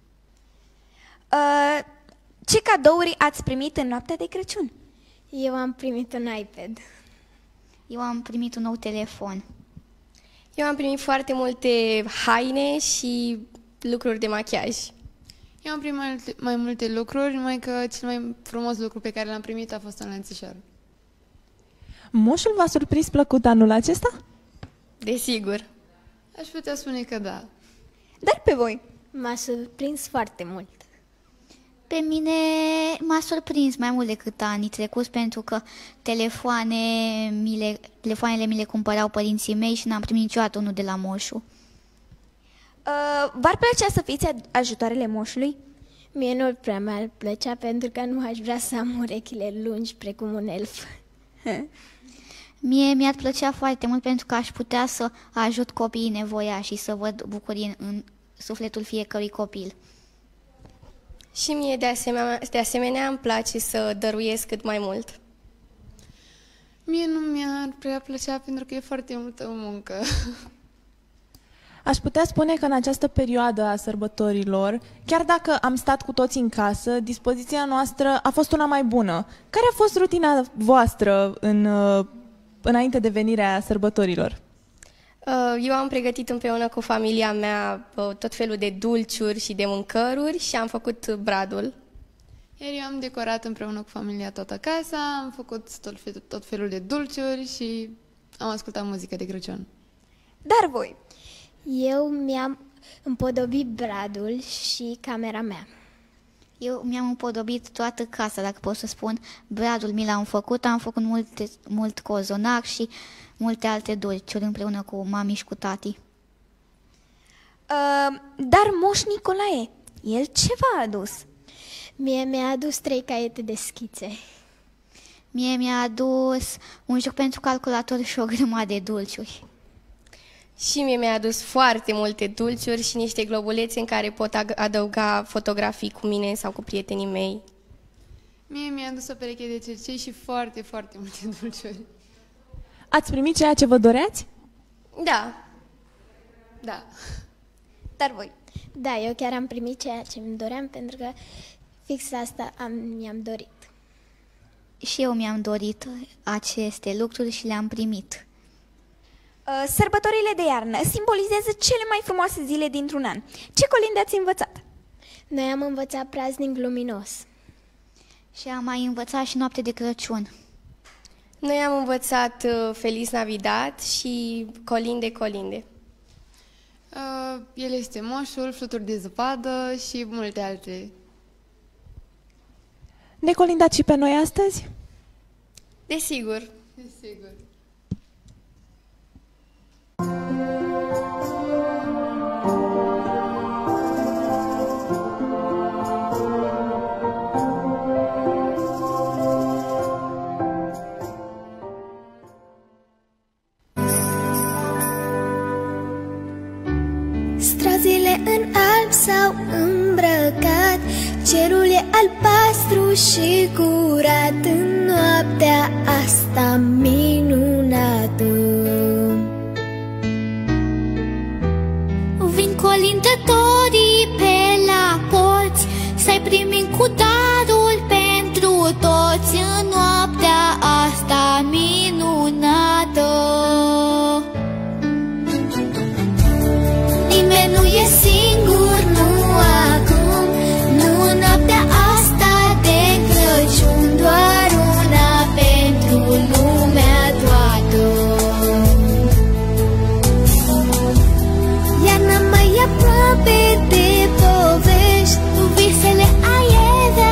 Uh, ce cadouri ați primit în noaptea de Crăciun? Eu am primit un iPad. Eu am primit un nou telefon. Eu am primit foarte multe haine și lucruri de machiaj. Eu am primit mai multe, mai multe lucruri, numai că cel mai frumos lucru pe care l-am primit a fost un lănțișor. Moșul v-a surprins plăcut anul acesta? Desigur. Aș putea spune că da. Dar pe voi? M-a surprins foarte mult. Pe mine m-a surprins mai mult decât anii trecuți, pentru că telefoane mi le, telefoanele mi le cumpărau părinții mei și n-am primit niciodată unul de la moșu. Uh, v-ar plăcea să fiți ajutoarele moșului? Mie nu prea mi-ar plăcea, pentru că nu aș vrea să am urechile lungi precum un elf. Mie mi-ar plăcea foarte mult, pentru că aș putea să ajut copiii nevoiași și să văd bucurie în sufletul fiecărui copil. Și mie de asemenea, de asemenea îmi place să dăruiesc cât mai mult. Mie nu mi-ar prea plăcea, pentru că e foarte multă muncă. Aș putea spune că în această perioadă a sărbătorilor, chiar dacă am stat cu toții în casă, dispoziția noastră a fost una mai bună. Care a fost rutina voastră în, înainte de venirea sărbătorilor? Eu am pregătit împreună cu familia mea tot felul de dulciuri și de mâncăruri și am făcut bradul. Iar eu am decorat împreună cu familia toată casa, am făcut tot, fel, tot felul de dulciuri și am ascultat muzică de Crăciun. Dar voi? Eu mi-am împodobit bradul și camera mea. Eu mi-am împodobit toată casa, dacă pot să spun. Bradul mi l-am făcut, am făcut multe, mult cozonac și multe alte dulciuri împreună cu mami și cu tati. Uh, dar Moș Nicolae, el ce v-a adus? Mie mi-a adus trei caiete de schițe. Mie mi-a adus un joc pentru calculator și o grămadă de dulciuri. Și mie mi-a adus foarte multe dulciuri și niște globulețe în care pot adăuga fotografii cu mine sau cu prietenii mei. Mie mi-a adus o pereche de cercei și foarte, foarte multe dulciuri. Ați primit ceea ce vă doreați? Da. Da. Dar voi? Da, eu chiar am primit ceea ce îmi doream, pentru că fix asta am, mi-am dorit. Și eu mi-am dorit aceste lucruri și le-am primit. Sărbătorile de iarnă simbolizează cele mai frumoase zile dintr-un an. Ce colinde ați învățat? Noi am învățat praznic luminos. Și am mai învățat și noapte de Crăciun. Noi am învățat uh, Feliz Navidad și colinde, colinde. Uh, el este moșul, fluturi de zăpadă și multe alte. Ne colindați și pe noi astăzi? Desigur. Desigur. Străzile în alb s-au îmbrăcat, cerul e albastru și curat în noaptea asta minunată. Vin colindătorii pe la porți să-i primim cu darul pentru toți în noaptea asta minunată. Nimeni nu e singur, nu acum, nu în noaptea asta de Crăciun, doar una pentru lumea toată. Iarna mai aproape de povești, visele aiere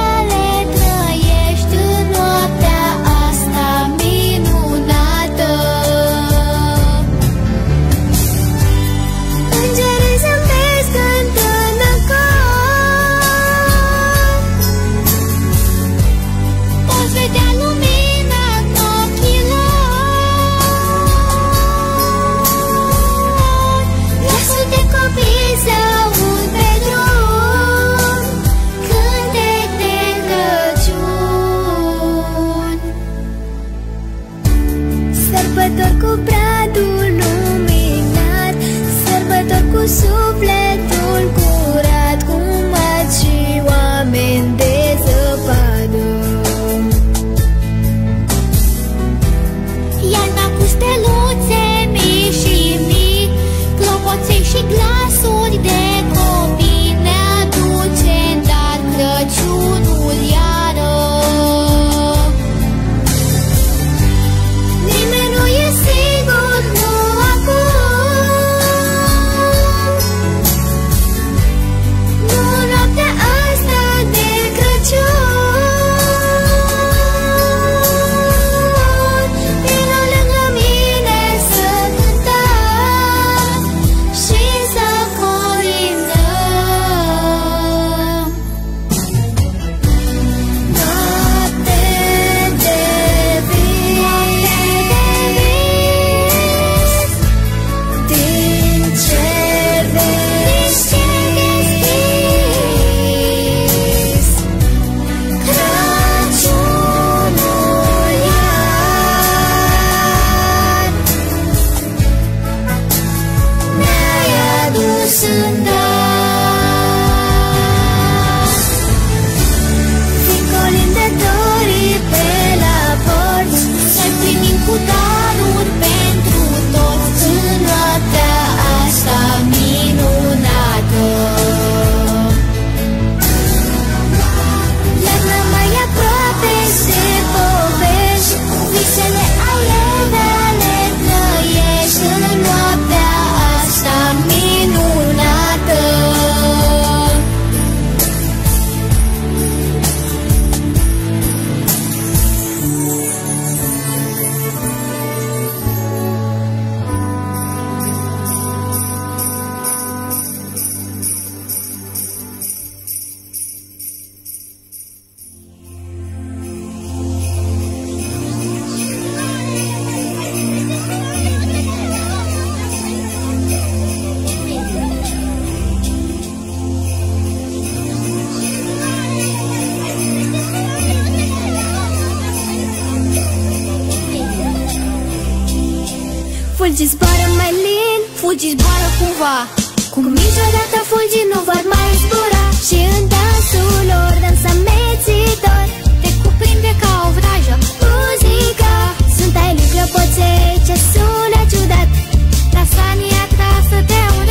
Fugi, zboară mai lin, fugi, zboară cumva, cum niciodată fulgii nu vor mai zbura. Și în dansul lor dansa mețitor, te cuprinde ca o vrajă muzica. Sunt ai lui clopoței ce sună ciudat, la sania trasă de un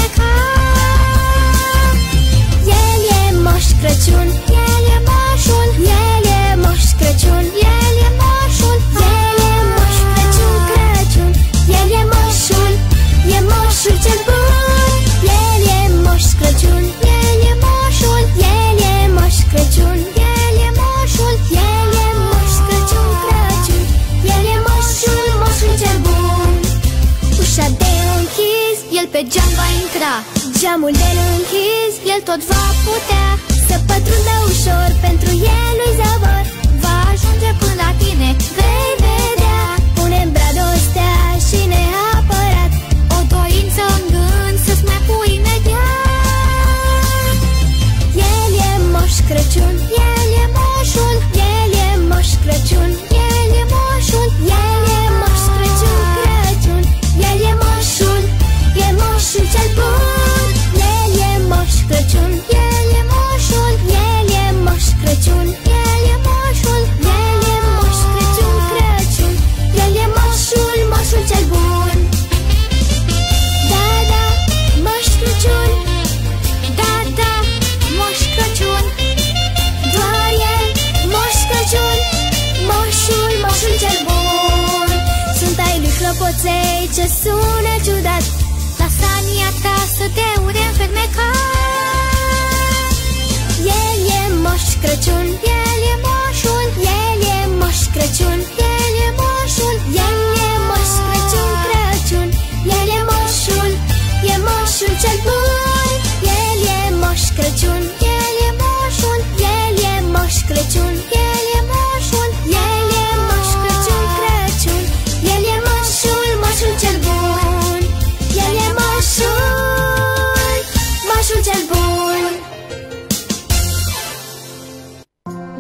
înfermecat. El e Moș Crăciun, el e moșul, el e Moș Crăciun, el e moșul, el e Moș Crăciun, Crăciun, el e moșul, e moșul cel bun. El e Moș Crăciun, el e moșul, el e Moș Crăciun, el e moșul, el e Moș Crăciun, Crăciun, el e moșul, moșul cel bun. Ușa de închis, el pe geam va intra, geamul de închis, el tot va putea să pătrundă ușor, pentru el lui Zavor va ajunge până la tine, vei vedea. Pune-n brad o stea și neapărat o dorință în gând să-ți mai pui imediat. El e Moș Crăciun, el e moșul, el e Moș Crăciun, el e moșul, el e Moș Crăciun, Crăciun, el e moșul, e moșul cel bun. El e Moș Crăciun, el e moșul, el e Moș Crăciun, el e moșul, el e Moș Crăciun, Crăciun, el e moșul, moșul cel bun. Da, da, Moș Crăciun, da, da, Moș Crăciun, doar el, Moș Crăciun, moșul, moșul cel bun. Sunt ai lui clopoței ce sună ciudat, la sania trasă de un înfermecat. El e Moș Crăciun, el e moșul, el e Moș Crăciun, el e moșul, el e Moș Crăciun, Crăciun, el e moșul, e moșul cel bun. El e Moș Crăciun, el e moșul, el e Moș Crăciun, el e moșul, el e Moș Crăciun, Crăciun, el e moșul, moșul cel bun. El e moșul, moșul cel bun.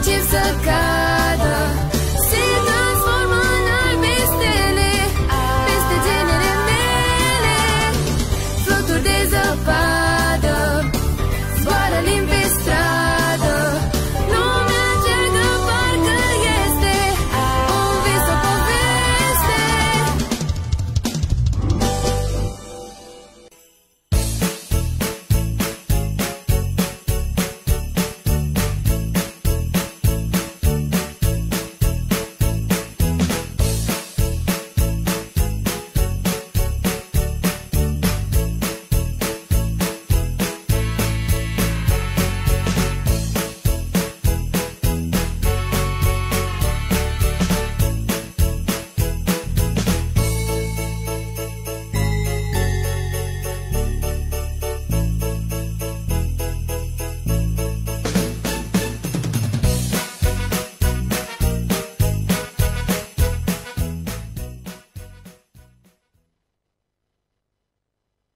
încep să caut